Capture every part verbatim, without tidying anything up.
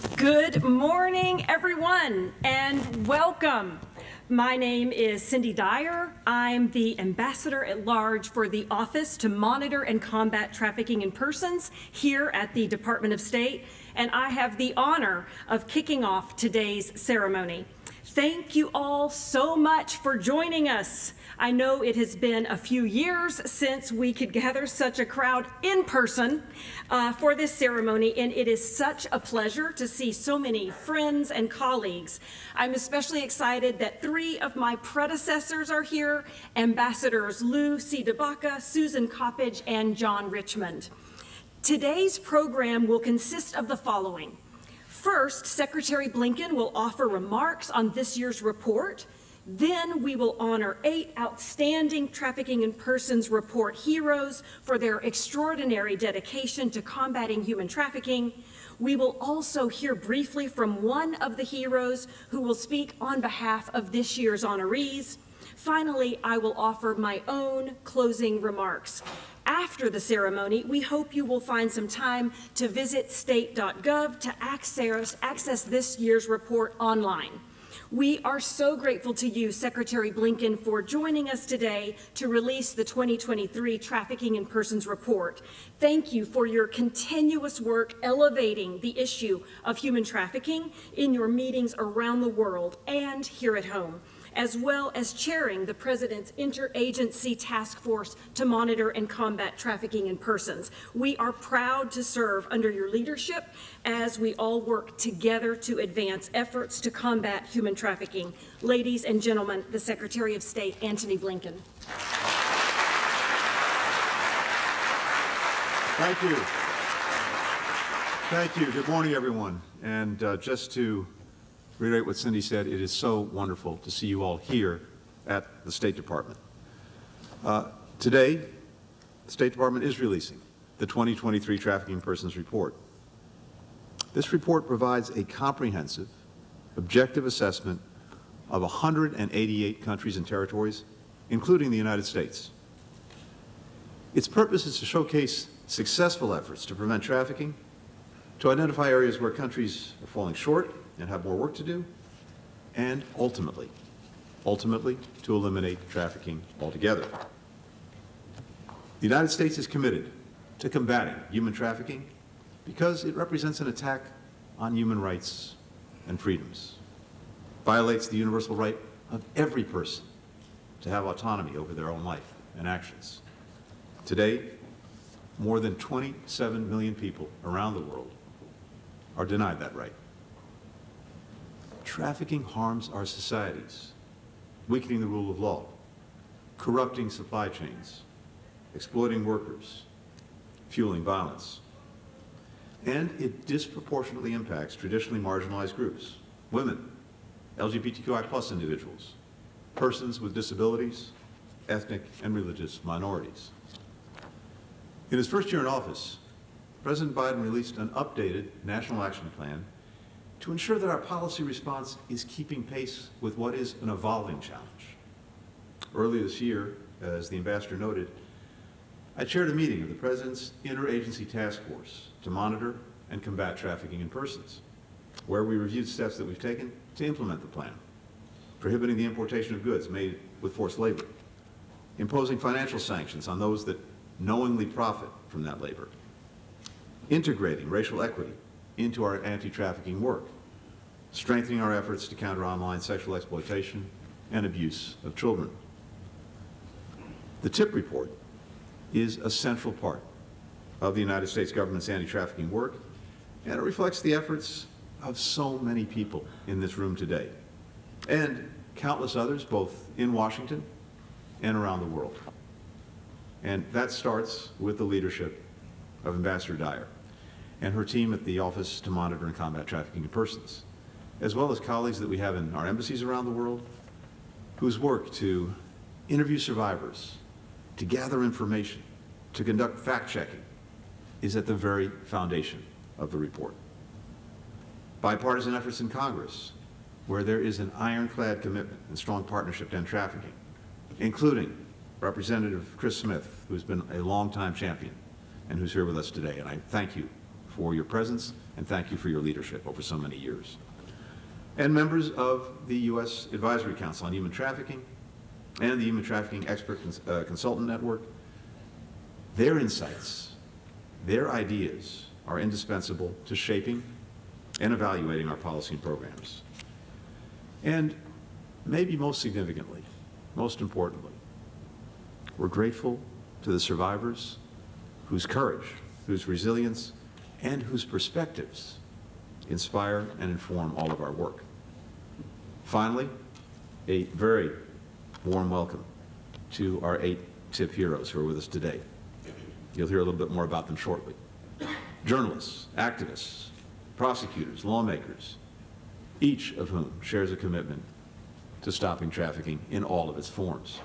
Good morning, everyone, and welcome. My name is Cindy Dyer. I'm the Ambassador at Large for the Office to Monitor and Combat Trafficking in Persons here at the Department of State, and I have the honor of kicking off today's ceremony. Thank you all so much for joining us. I know it has been a few years since we could gather such a crowd in person uh, for this ceremony, and it is such a pleasure to see so many friends and colleagues. I'm especially excited that three of my predecessors are here, Ambassadors Lou C. DeBaca, Susan Coppage, and John Richmond. Today's program will consist of the following. First, Secretary Blinken will offer remarks on this year's report. Then we will honor eight outstanding Trafficking in Persons Report heroes for their extraordinary dedication to combating human trafficking. We will also hear briefly from one of the heroes who will speak on behalf of this year's honorees. Finally, I will offer my own closing remarks. After the ceremony, we hope you will find some time to visit state dot gov to access, access this year's report online. We are so grateful to you, Secretary Blinken, for joining us today to release the twenty twenty-three Trafficking in Persons Report. Thank you for your continuous work elevating the issue of human trafficking in your meetings around the world and here at home, as well as chairing the President's Interagency Task Force to Monitor and Combat Trafficking in Persons. We are proud to serve under your leadership as we all work together to advance efforts to combat human trafficking. Ladies and gentlemen, the Secretary of State, Antony Blinken. Thank you. Thank you. Good morning, everyone. And uh, just to reiterate what Cindy said, it is so wonderful to see you all here at the State Department. Uh, today, the State Department is releasing the twenty twenty-three Trafficking in Persons Report. This report provides a comprehensive, objective assessment of one hundred eighty-eight countries and territories, including the United States. Its purpose is to showcase successful efforts to prevent trafficking, to identify areas where countries are falling short and have more work to do, and ultimately, ultimately, to eliminate trafficking altogether. The United States is committed to combating human trafficking because it represents an attack on human rights and freedoms, violates the universal right of every person to have autonomy over their own life and actions. Today, more than twenty-seven million people around the world are denied that right. Trafficking harms our societies, weakening the rule of law, corrupting supply chains, exploiting workers, fueling violence. And it disproportionately impacts traditionally marginalized groups, women, L G B T Q I plus individuals, persons with disabilities, ethnic and religious minorities. In his first year in office, President Biden released an updated national action plan to ensure that our policy response is keeping pace with what is an evolving challenge. Earlier this year, as the ambassador noted, I chaired a meeting of the President's Interagency Task Force to monitor and combat trafficking in persons, where we reviewed steps that we've taken to implement the plan, prohibiting the importation of goods made with forced labor, imposing financial sanctions on those that knowingly profit from that labor, integrating racial equity into our anti-trafficking work, strengthening our efforts to counter online sexual exploitation and abuse of children. The TIP report is a central part of the United States government's anti-trafficking work, and it reflects the efforts of so many people in this room today, and countless others both in Washington and around the world. And that starts with the leadership of Ambassador Dyer and her team at the Office to Monitor and Combat Trafficking in Persons, as well as colleagues that we have in our embassies around the world, whose work to interview survivors, to gather information, to conduct fact-checking, is at the very foundation of the report. Bipartisan efforts in Congress, where there is an ironclad commitment and strong partnership to end trafficking, including Representative Chris Smith, who's been a longtime champion and who's here with us today. And I thank you for your presence and thank you for your leadership over so many years. And members of the U S Advisory Council on Human Trafficking and the Human Trafficking Expert Cons uh, Consultant Network, their insights, their ideas are indispensable to shaping and evaluating our policy and programs. And maybe most significantly, most importantly, we're grateful to the survivors whose courage, whose resilience, and whose perspectives inspire and inform all of our work. Finally, a very warm welcome to our eight TIP heroes who are with us today. You'll hear a little bit more about them shortly. Journalists, activists, prosecutors, lawmakers, each of whom shares a commitment to stopping trafficking in all of its forms.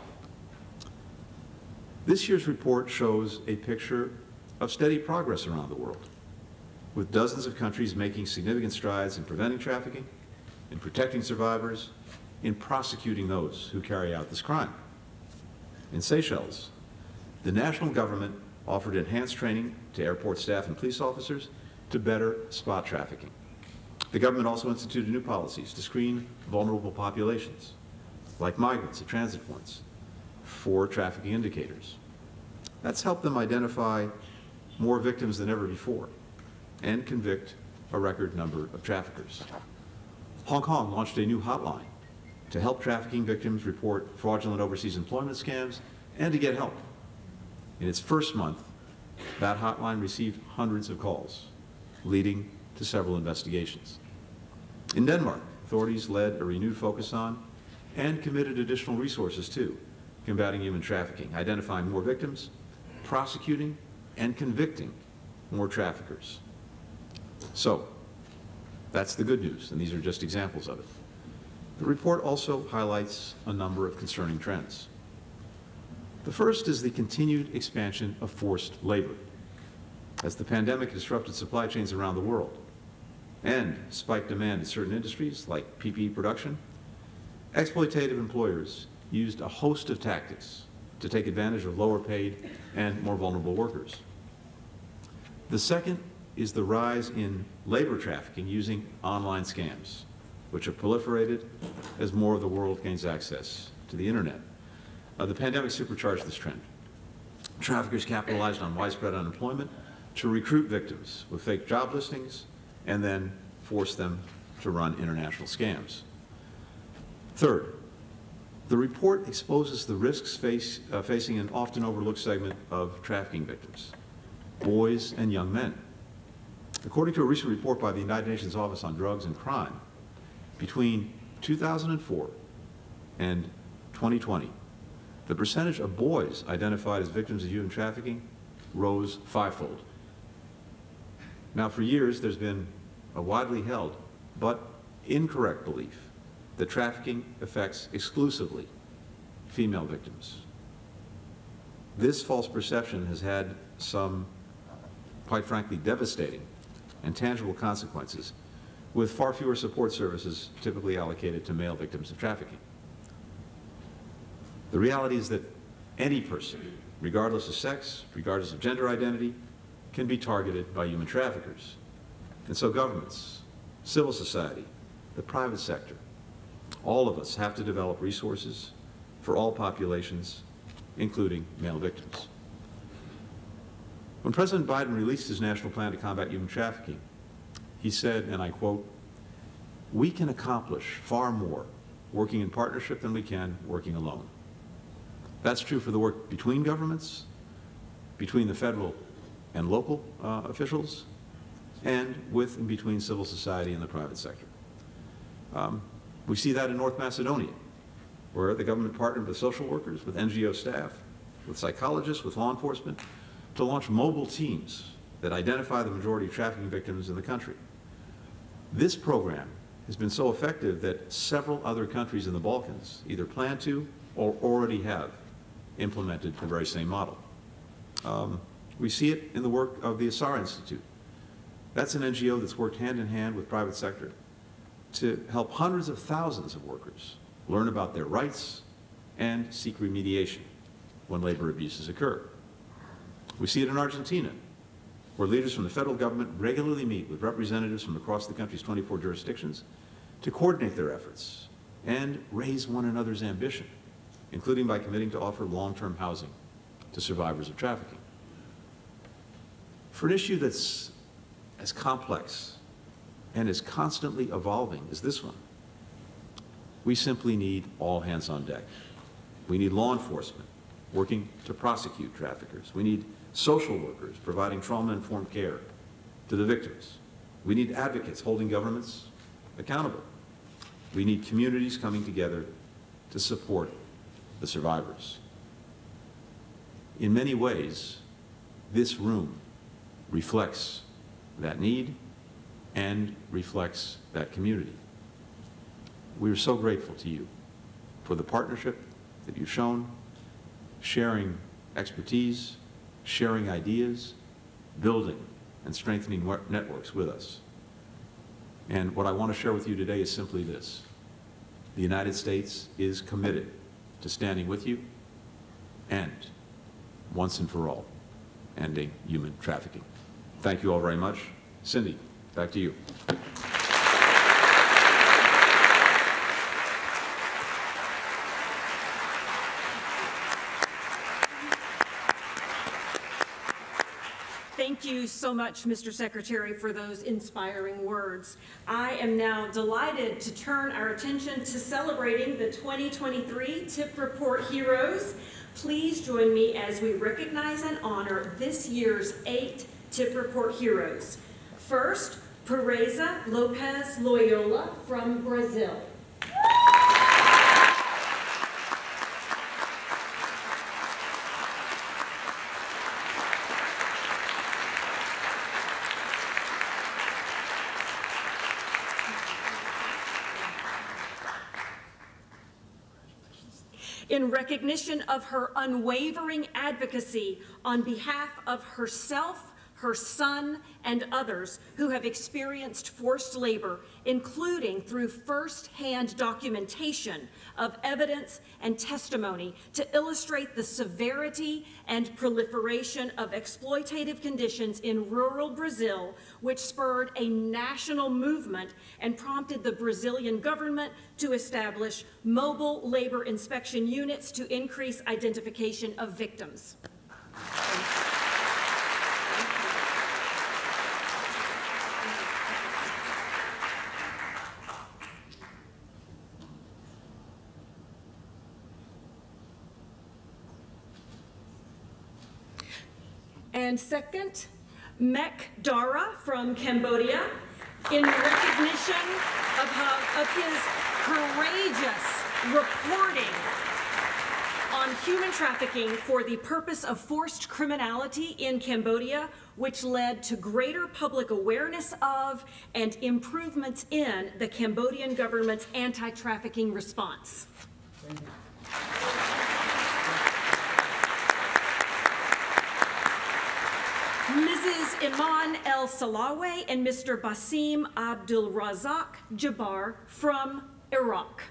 This year's report shows a picture of steady progress around the world, with dozens of countries making significant strides in preventing trafficking, in protecting survivors, in prosecuting those who carry out this crime. In Seychelles, the national government offered enhanced training to airport staff and police officers to better spot trafficking. The government also instituted new policies to screen vulnerable populations, like migrants at transit points, for trafficking indicators. That's helped them identify more victims than ever before and convict a record number of traffickers. Hong Kong launched a new hotline to help trafficking victims report fraudulent overseas employment scams and to get help. In its first month, that hotline received hundreds of calls, leading to several investigations. In Denmark, authorities led a renewed focus on and committed additional resources to combating human trafficking, identifying more victims, prosecuting and convicting more traffickers. So, that's the good news, and these are just examples of it. The report also highlights a number of concerning trends. The first is the continued expansion of forced labor, as the pandemic disrupted supply chains around the world and spiked demand in certain industries like P P E production. Exploitative employers used a host of tactics to take advantage of lower paid and more vulnerable workers. The second is the rise in labor trafficking using online scams, which have proliferated as more of the world gains access to the internet. Uh, the pandemic supercharged this trend. Traffickers capitalized on widespread unemployment to recruit victims with fake job listings and then force them to run international scams. Third, the report exposes the risks face, uh, facing an often overlooked segment of trafficking victims, boys and young men. According to a recent report by the United Nations Office on Drugs and Crime, between two thousand four and twenty twenty, the percentage of boys identified as victims of human trafficking rose fivefold. Now, for years, there's been a widely held but incorrect belief that trafficking affects exclusively female victims. This false perception has had some, quite frankly, devastating and tangible consequences, with far fewer support services typically allocated to male victims of trafficking. The reality is that any person, regardless of sex, regardless of gender identity, can be targeted by human traffickers. And so governments, civil society, the private sector, all of us have to develop resources for all populations, including male victims. When President Biden released his national plan to combat human trafficking, he said, and I quote, "We can accomplish far more working in partnership than we can working alone." That's true for the work between governments, between the federal and local uh, officials, and with and between civil society and the private sector. Um, we see that in North Macedonia, where the government partnered with social workers, with N G O staff, with psychologists, with law enforcement, to launch mobile teams that identify the majority of trafficking victims in the country. This program has been so effective that several other countries in the Balkans either plan to or already have implemented the very same model. Um, we see it in the work of the Asar Institute. That's an N G O that's worked hand in hand with private sector to help hundreds of thousands of workers learn about their rights and seek remediation when labor abuses occur. We see it in Argentina, where leaders from the federal government regularly meet with representatives from across the country's twenty-four jurisdictions to coordinate their efforts and raise one another's ambition, including by committing to offer long-term housing to survivors of trafficking. For an issue that's as complex and as constantly evolving as this one, we simply need all hands on deck. We need law enforcement working to prosecute traffickers. We need social workers providing trauma-informed care to the victims. We need advocates holding governments accountable. We need communities coming together to support the survivors. In many ways, this room reflects that need and reflects that community. We are so grateful to you for the partnership that you've shown, sharing expertise, sharing ideas, building and strengthening networks with us. And what I want to share with you today is simply this. The United States is committed to standing with you and, once and for all, ending human trafficking. Thank you all very much. Cindy, back to you. Thank you so much, Mister Secretary, for those inspiring words. I am now delighted to turn our attention to celebrating the twenty twenty-three Tip Report Heroes. Please join me as we recognize and honor this year's eight Tip Report Heroes. First, Pereza Lopez Loyola from Brazil. In recognition of her unwavering advocacy on behalf of herself, her son, and others who have experienced forced labor, including through first-hand documentation of evidence and testimony to illustrate the severity and proliferation of exploitative conditions in rural Brazil, which spurred a national movement and prompted the Brazilian government to establish mobile labor inspection units to increase identification of victims. And second, Mek Dara from Cambodia, in recognition of, how, of his courageous reporting on human trafficking for the purpose of forced criminality in Cambodia, which led to greater public awareness of and improvements in the Cambodian government's anti-trafficking response. Thank you. Missus Iman El Salawe and Mister Basim Abdul Razak Jabbar from Iraq.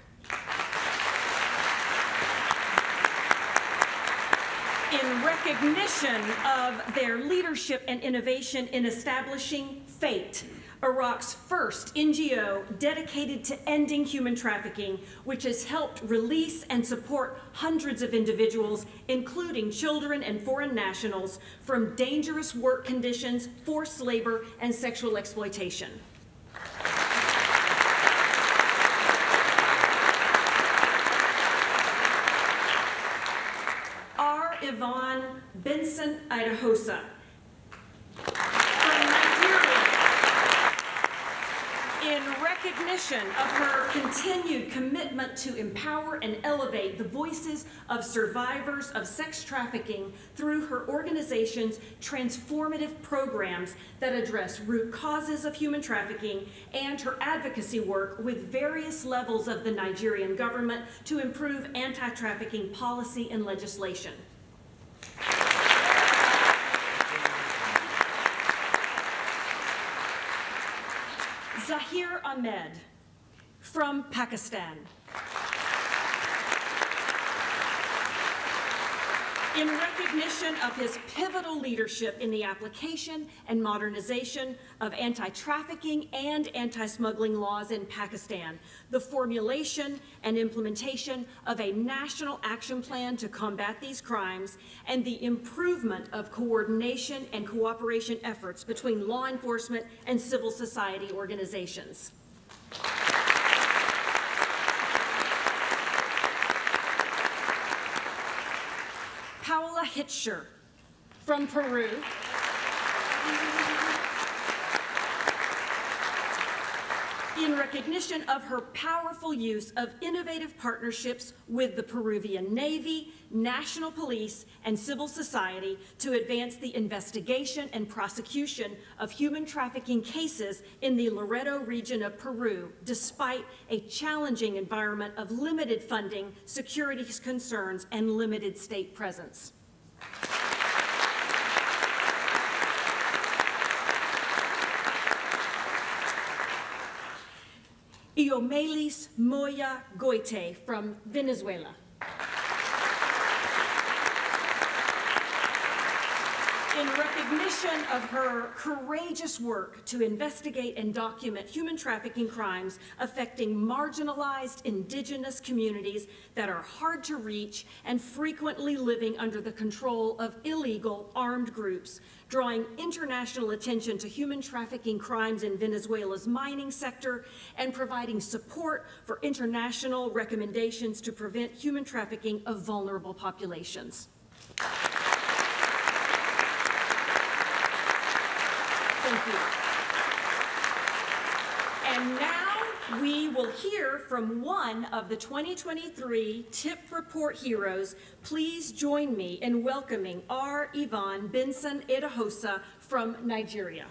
In recognition of their leadership and innovation in establishing FATE, Iraq's first N G O dedicated to ending human trafficking, which has helped release and support hundreds of individuals, including children and foreign nationals, from dangerous work conditions, forced labor, and sexual exploitation. R. Yvonne Benson Idahosa. In recognition of her continued commitment to empower and elevate the voices of survivors of sex trafficking through her organization's transformative programs that address root causes of human trafficking, and her advocacy work with various levels of the Nigerian government to improve anti-trafficking policy and legislation. Zahir Ahmed from Pakistan. In recognition of his pivotal leadership in the application and modernization of anti-trafficking and anti-smuggling laws in Pakistan, the formulation and implementation of a national action plan to combat these crimes, and the improvement of coordination and cooperation efforts between law enforcement and civil society organizations. Paola Hitcher from Peru. In recognition of her powerful use of innovative partnerships with the Peruvian Navy, National Police, and civil society to advance the investigation and prosecution of human trafficking cases in the Loreto region of Peru, despite a challenging environment of limited funding, security concerns, and limited state presence. Iomelis Moya Goite from Venezuela. In recognition of her courageous work to investigate and document human trafficking crimes affecting marginalized indigenous communities that are hard to reach and frequently living under the control of illegal armed groups, drawing international attention to human trafficking crimes in Venezuela's mining sector, and providing support for international recommendations to prevent human trafficking of vulnerable populations. Thank you. And now we will hear from one of the twenty twenty-three Tip Report heroes. Please join me in welcoming R. Yvonne Benson Edahosa from Nigeria.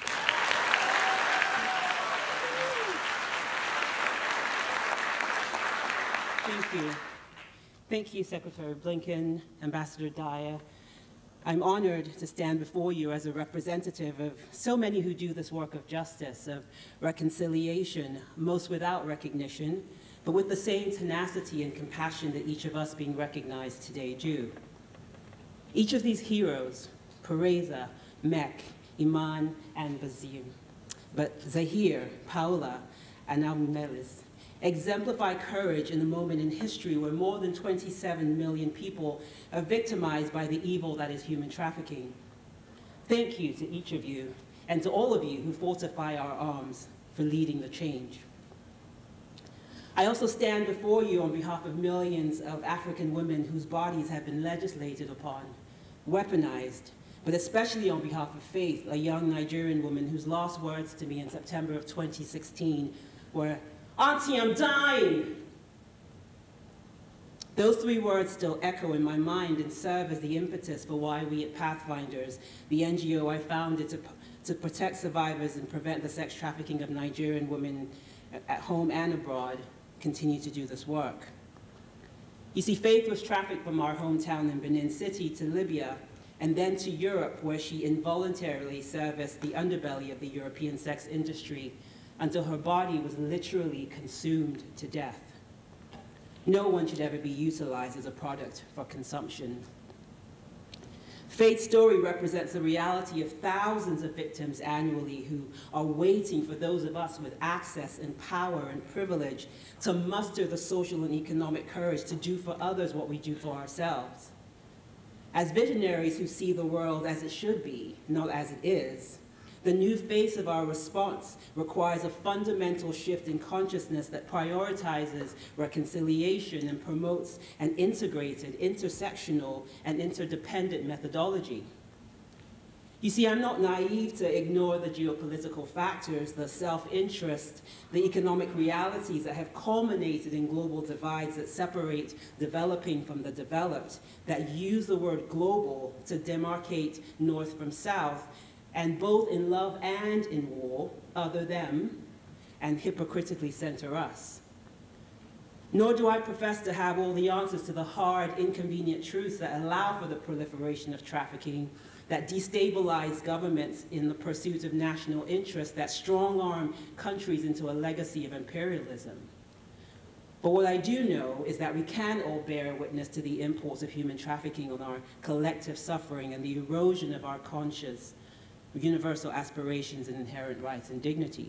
Thank you. Thank you, Secretary Blinken, Ambassador Dyer. I'm honored to stand before you as a representative of so many who do this work of justice, of reconciliation, most without recognition, but with the same tenacity and compassion that each of us being recognized today do. Each of these heroes, Pereza, Mek, Iman, and Bazir, but Zahir, Paola, and Iomelis, exemplify courage in a moment in history where more than twenty-seven million people are victimized by the evil that is human trafficking. Thank you to each of you and to all of you who fortify our arms for leading the change. I also stand before you on behalf of millions of African women whose bodies have been legislated upon, weaponized, but especially on behalf of Faith, a young Nigerian woman whose last words to me in September of twenty sixteen were, "Auntie, I'm dying." Those three words still echo in my mind and serve as the impetus for why we at Pathfinders, the N G O I founded to, to protect survivors and prevent the sex trafficking of Nigerian women at home and abroad, continue to do this work. You see, Faith was trafficked from our hometown in Benin City to Libya, and then to Europe, where she involuntarily serviced the underbelly of the European sex industry until her body was literally consumed to death. No one should ever be utilized as a product for consumption. Faith's story represents the reality of thousands of victims annually who are waiting for those of us with access and power and privilege to muster the social and economic courage to do for others what we do for ourselves. As visionaries who see the world as it should be, not as it is, the new face of our response requires a fundamental shift in consciousness that prioritizes reconciliation and promotes an integrated, intersectional, and interdependent methodology. You see, I'm not naive to ignore the geopolitical factors, the self-interest, the economic realities that have culminated in global divides that separate developing from the developed, that use the word global to demarcate north from south, and both in love and in war, other them, and hypocritically center us. Nor do I profess to have all the answers to the hard, inconvenient truths that allow for the proliferation of trafficking, that destabilize governments in the pursuit of national interest, that strong-arm countries into a legacy of imperialism. But what I do know is that we can all bear witness to the imports of human trafficking on our collective suffering and the erosion of our conscious, universal aspirations and inherent rights and dignity.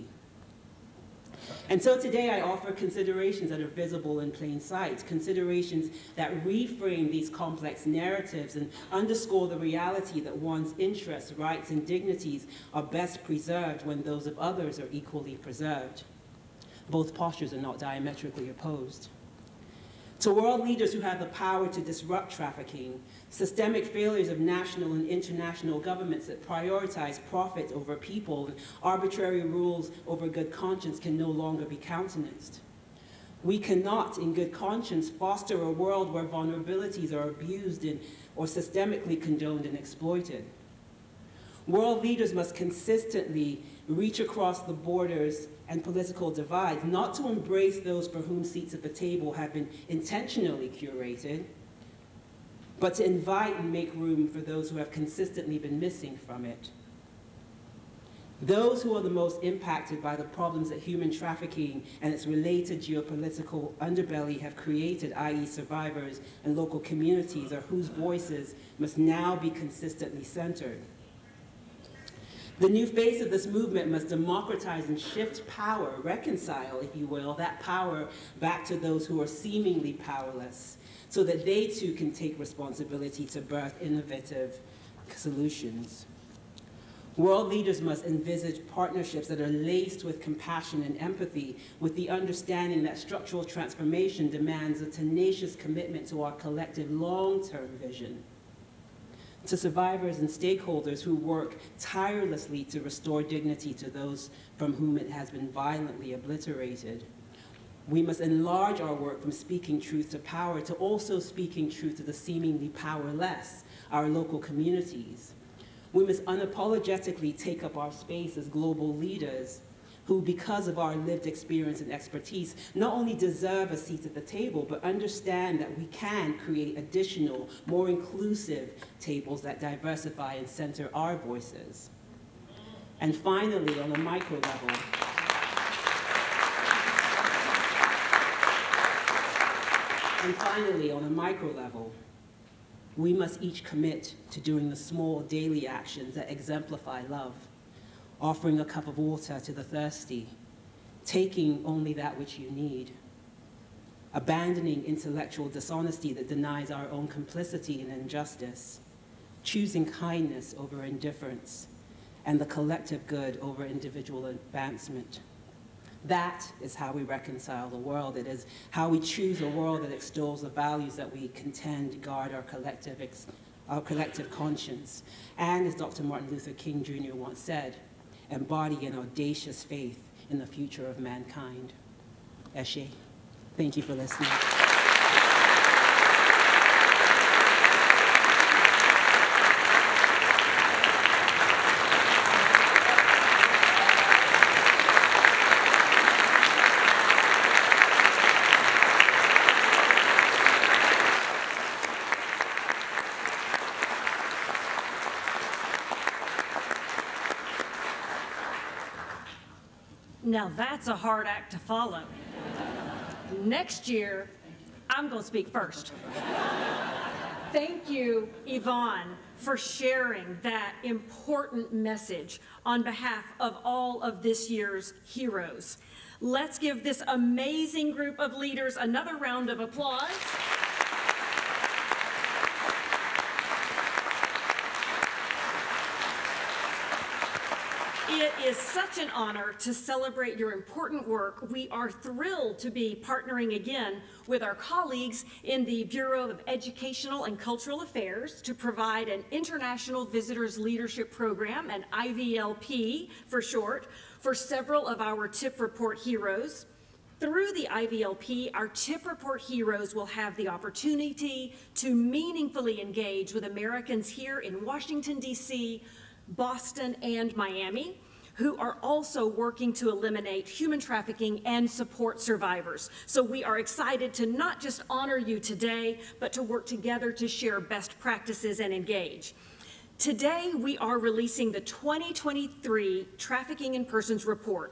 And so today I offer considerations that are visible in plain sight, considerations that reframe these complex narratives and underscore the reality that one's interests, rights, and dignities are best preserved when those of others are equally preserved. Both postures are not diametrically opposed. To world leaders who have the power to disrupt trafficking, systemic failures of national and international governments that prioritize profit over people and arbitrary rules over good conscience can no longer be countenanced. We cannot, in good conscience, foster a world where vulnerabilities are abused and, or systemically condoned and exploited. World leaders must consistently reach across the borders and political divides, not to embrace those for whom seats at the table have been intentionally curated, but to invite and make room for those who have consistently been missing from it. Those who are the most impacted by the problems that human trafficking and its related geopolitical underbelly have created, that is survivors and local communities, are whose voices must now be consistently centered. The new face of this movement must democratize and shift power, reconcile, if you will, that power back to those who are seemingly powerless, so that they too can take responsibility to birth innovative solutions. World leaders must envisage partnerships that are laced with compassion and empathy, with the understanding that structural transformation demands a tenacious commitment to our collective long-term vision. To survivors and stakeholders who work tirelessly to restore dignity to those from whom it has been violently obliterated, we must enlarge our work from speaking truth to power to also speaking truth to the seemingly powerless, our local communities. We must unapologetically take up our space as global leaders who, because of our lived experience and expertise, not only deserve a seat at the table, but understand that we can create additional, more inclusive tables that diversify and center our voices. And finally, on a micro level, and finally, on a micro level, we must each commit to doing the small daily actions that exemplify love. Offering a cup of water to the thirsty, taking only that which you need, abandoning intellectual dishonesty that denies our own complicity in injustice, choosing kindness over indifference, and the collective good over individual advancement. That is how we reconcile the world. It is how we choose a world that extols the values that we contend guard our collective, ex our collective conscience. And as Doctor Martin Luther King Junior once said, embody an audacious faith in the future of mankind. Eshe. Thank you for listening. Now that's a hard act to follow. Next year, I'm going to speak first. Thank you, Yvonne, for sharing that important message on behalf of all of this year's heroes. Let's give this amazing group of leaders another round of applause. It is such an honor to celebrate your important work. We are thrilled to be partnering again with our colleagues in the Bureau of Educational and Cultural Affairs to provide an International Visitors Leadership Program, an I V L P for short, for several of our tip report heroes. Through the I V L P, our tip report heroes will have the opportunity to meaningfully engage with Americans here in Washington, D C, Boston, and Miami, who are also working to eliminate human trafficking and support survivors. So we are excited to not just honor you today, but to work together to share best practices and engage. Today, we are releasing the twenty twenty-three Trafficking in Persons Report.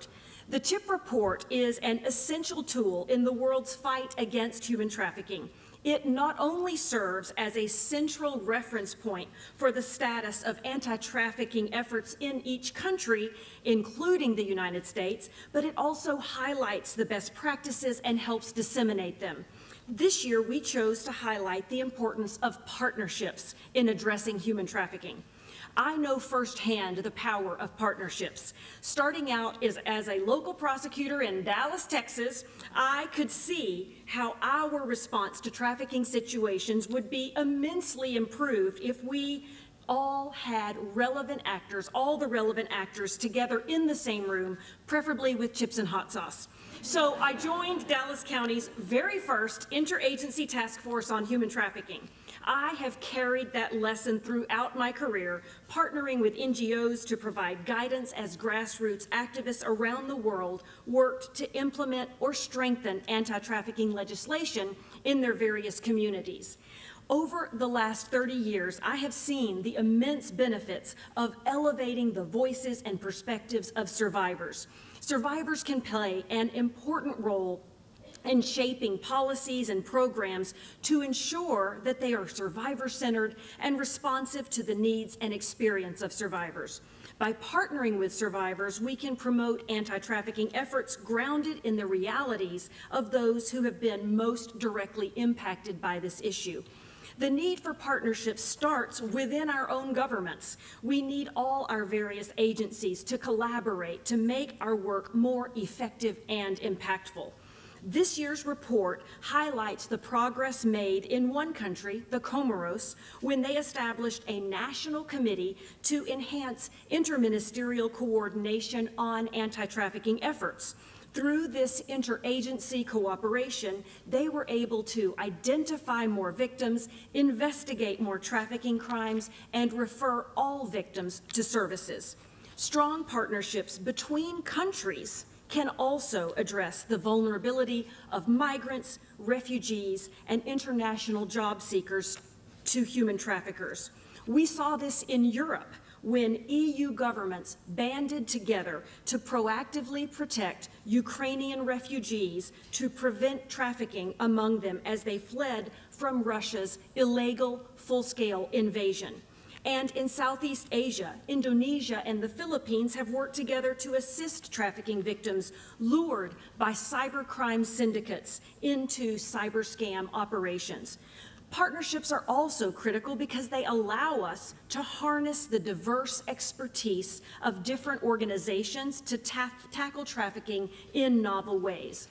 The CHIP report is an essential tool in the world's fight against human trafficking. It not only serves as a central reference point for the status of anti-trafficking efforts in each country, including the United States, but it also highlights the best practices and helps disseminate them. This year, we chose to highlight the importance of partnerships in addressing human trafficking. I know firsthand the power of partnerships. Starting out as, as a local prosecutor in Dallas, Texas, I could see how our response to trafficking situations would be immensely improved if we all had relevant actors, all the relevant actors together in the same room, preferably with chips and hot sauce. So I joined Dallas County's very first interagency task force on human trafficking. I have carried that lesson throughout my career, partnering with N G Os to provide guidance as grassroots activists around the world worked to implement or strengthen anti-trafficking legislation in their various communities. Over the last thirty years, I have seen the immense benefits of elevating the voices and perspectives of survivors. Survivors can play an important role in shaping policies and programs to ensure that they are survivor-centered and responsive to the needs and experience of survivors. By partnering with survivors, we can promote anti-trafficking efforts grounded in the realities of those who have been most directly impacted by this issue. The need for partnerships starts within our own governments. We need all our various agencies to collaborate to make our work more effective and impactful. This year's report highlights the progress made in one country, the Comoros, when they established a national committee to enhance interministerial coordination on anti-trafficking efforts. Through this interagency cooperation, they were able to identify more victims, investigate more trafficking crimes, and refer all victims to services. Strong partnerships between countries can also address the vulnerability of migrants, refugees, and international job seekers to human traffickers. We saw this in Europe when E U governments banded together to proactively protect Ukrainian refugees to prevent trafficking among them as they fled from Russia's illegal full-scale invasion. And in Southeast Asia, Indonesia and the Philippines have worked together to assist trafficking victims lured by cybercrime syndicates into cyber scam operations. Partnerships are also critical because they allow us to harness the diverse expertise of different organizations to ta- tackle trafficking in novel ways.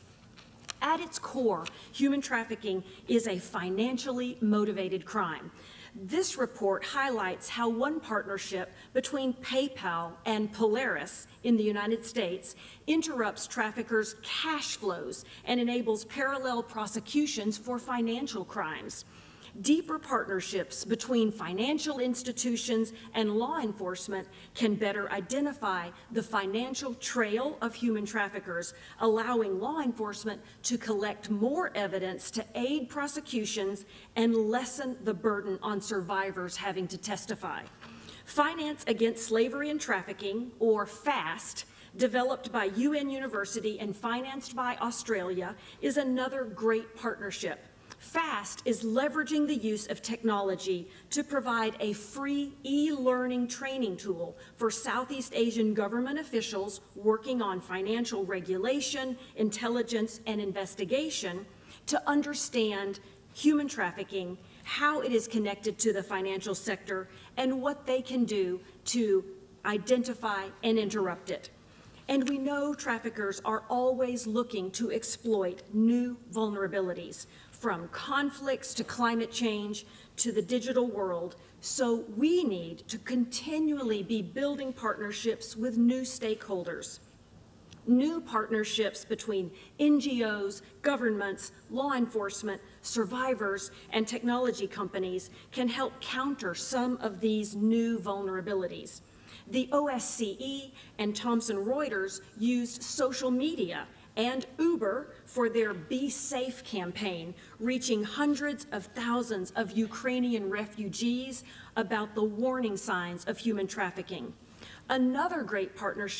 At its core, human trafficking is a financially motivated crime. This report highlights how one partnership between PayPal and Polaris in the United States interrupts traffickers' cash flows and enables parallel prosecutions for financial crimes. Deeper partnerships between financial institutions and law enforcement can better identify the financial trail of human traffickers, allowing law enforcement to collect more evidence to aid prosecutions and lessen the burden on survivors having to testify. Finance Against Slavery and Trafficking, or FAST, developed by U N University and financed by Australia, is another great partnership. FAST is leveraging the use of technology to provide a free e-learning training tool for Southeast Asian government officials working on financial regulation, intelligence, and investigation to understand human trafficking, how it is connected to the financial sector, and what they can do to identify and interrupt it. And we know traffickers are always looking to exploit new vulnerabilities, from conflicts to climate change to the digital world. So we need to continually be building partnerships with new stakeholders. New partnerships between N G Os, governments, law enforcement, survivors, and technology companies can help counter some of these new vulnerabilities. The O S C E and Thomson Reuters used social media and Uber for their Be Safe campaign, reaching hundreds of thousands of Ukrainian refugees about the warning signs of human trafficking. Another great partnership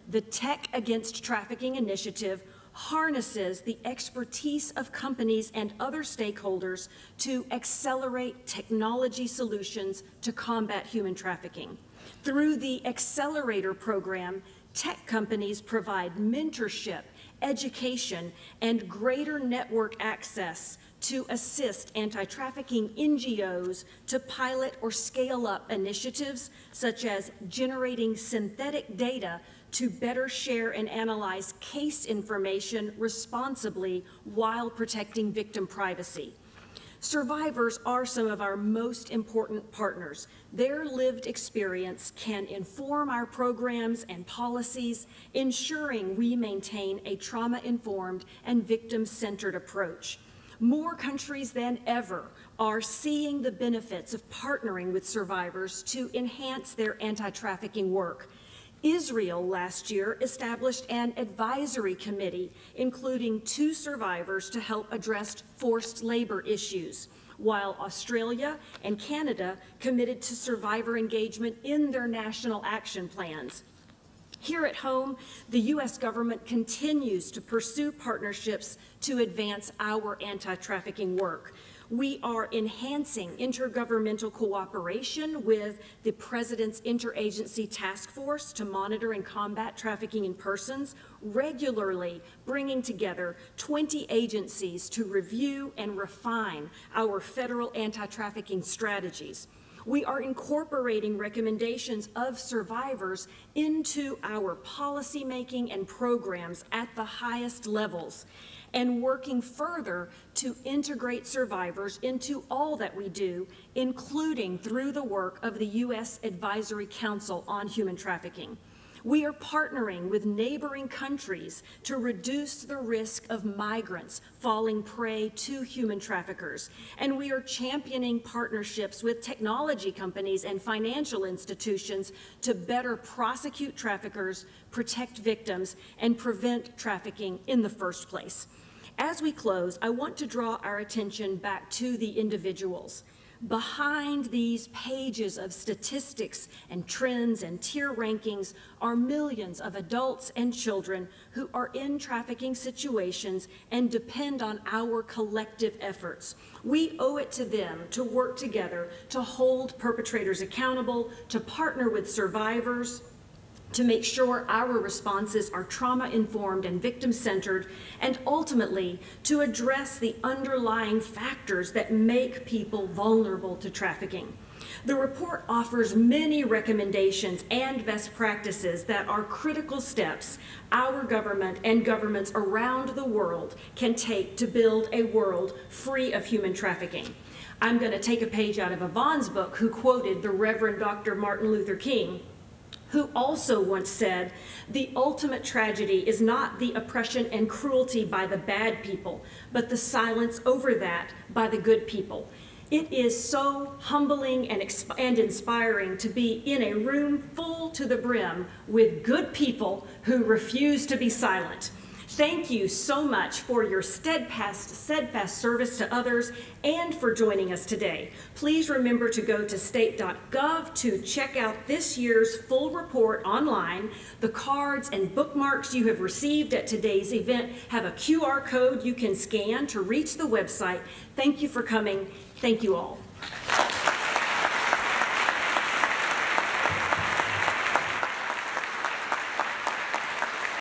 the Tech Against Trafficking initiative harnesses the expertise of companies and other stakeholders to accelerate technology solutions to combat human trafficking. Through the Accelerator program, tech companies provide mentorship, education, and greater network access to assist anti-trafficking N G Os to pilot or scale up initiatives such as generating synthetic data to better share and analyze case information responsibly while protecting victim privacy. Survivors are some of our most important partners. Their lived experience can inform our programs and policies, ensuring we maintain a trauma-informed and victim-centered approach. More countries than ever are seeing the benefits of partnering with survivors to enhance their anti-trafficking work. Israel last year established an advisory committee, including two survivors to help address forced labor issues, while Australia and Canada committed to survivor engagement in their national action plans. Here at home, the U S government continues to pursue partnerships to advance our anti-trafficking work. We are enhancing intergovernmental cooperation with the President's Interagency Task Force to monitor and combat trafficking in persons, regularly bringing together twenty agencies to review and refine our federal anti-trafficking strategies. We are incorporating recommendations of survivors into our policymaking and programs at the highest levels, and working further to integrate survivors into all that we do, including through the work of the U S Advisory Council on Human Trafficking. We are partnering with neighboring countries to reduce the risk of migrants falling prey to human traffickers. And we are championing partnerships with technology companies and financial institutions to better prosecute traffickers, protect victims, and prevent trafficking in the first place. As we close, I want to draw our attention back to the individuals. Behind these pages of statistics and trends and tier rankings are millions of adults and children who are in trafficking situations and depend on our collective efforts. We owe it to them to work together to hold perpetrators accountable, to partner with survivors, to make sure our responses are trauma-informed and victim-centered, and ultimately to address the underlying factors that make people vulnerable to trafficking. The report offers many recommendations and best practices that are critical steps our government and governments around the world can take to build a world free of human trafficking. I'm going to take a page out of Yvonne's book, who quoted the Reverend Doctor Martin Luther King, who also once said, "The ultimate tragedy is not the oppression and cruelty by the bad people, but the silence over that by the good people." It is so humbling and, and inspiring to be in a room full to the brim with good people who refuse to be silent. Thank you so much for your steadfast, steadfast service to others and for joining us today. Please remember to go to state dot gov to check out this year's full report online. The cards and bookmarks you have received at today's event have a Q R code you can scan to reach the website. Thank you for coming. Thank you all.